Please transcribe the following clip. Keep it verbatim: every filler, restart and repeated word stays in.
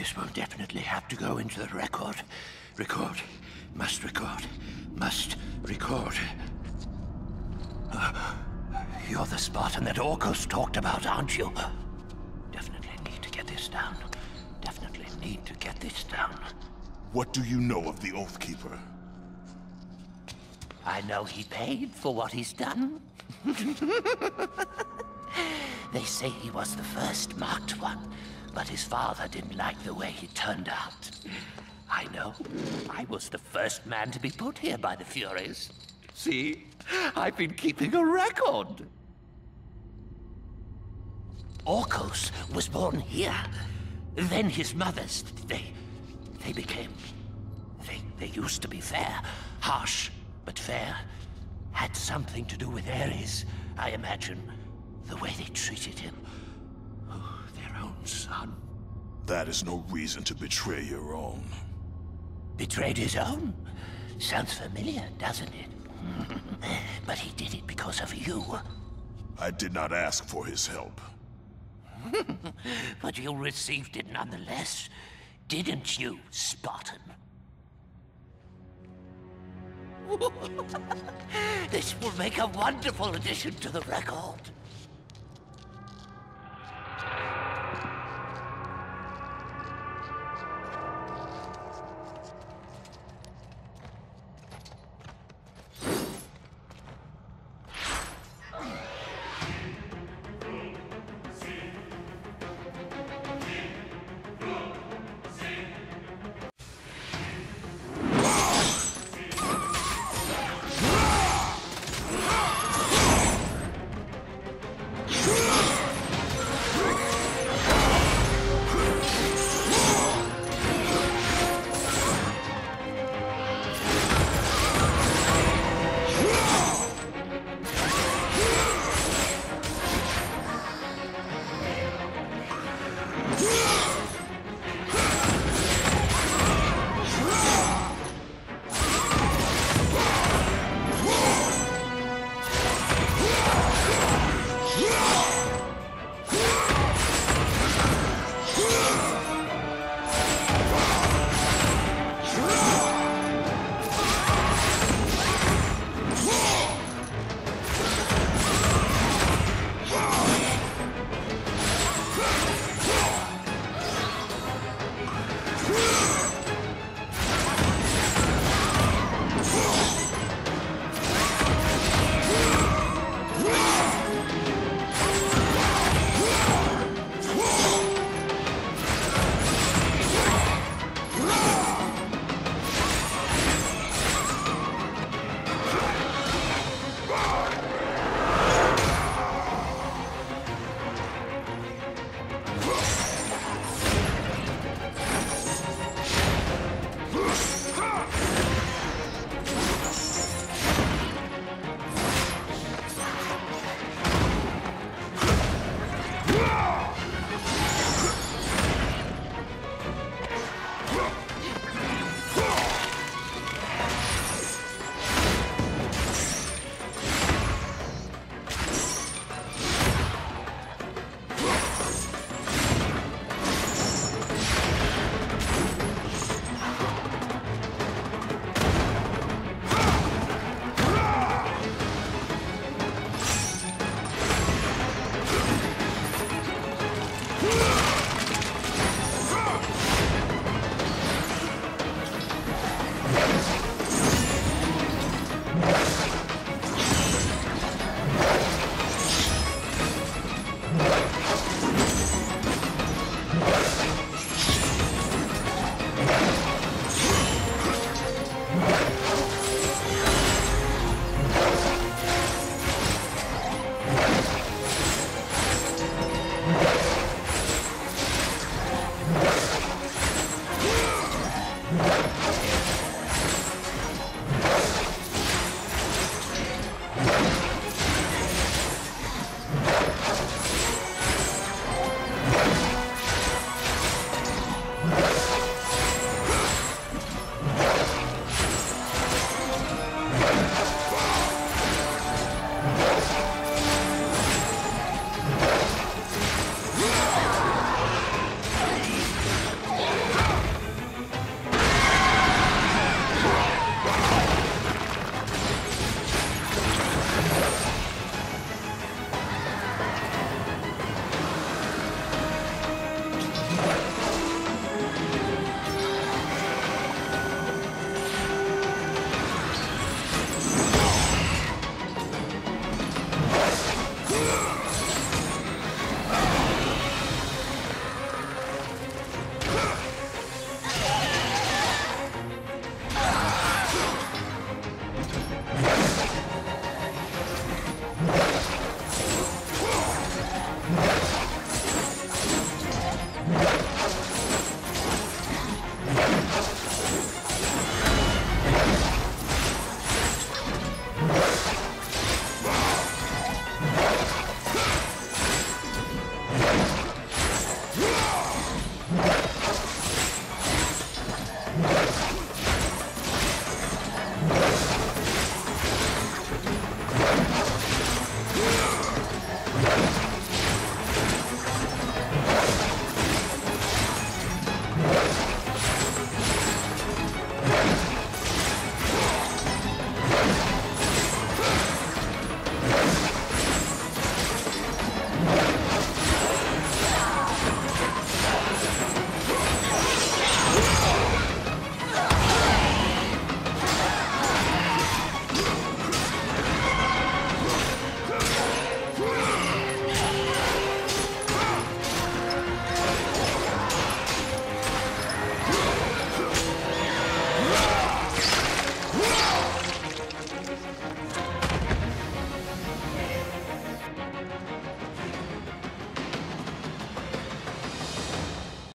This will definitely have to go into the record. Record. Must record. Must record. Uh, you're the Spartan that Orcos talked about, aren't you? Definitely need to get this down. Definitely need to get this down. What do you know of the Oathkeeper? I know he paid for what he's done. They say he was the first marked one, but his father didn't like the way he turned out. I know. I was the first man to be put here by the Furies. See? I've been keeping a record. Orcos was born here. Then his mothers, they... they became... They, they used to be fair. Harsh, but fair. Had something to do with Ares, I imagine. The way they treated him. Oh, their own son. That is no reason to betray your own. Betrayed his own? Sounds familiar, doesn't it? But he did it because of you. I did not ask for his help. But you received it nonetheless, didn't you, Spartan? This will make a wonderful addition to the record. Sirens.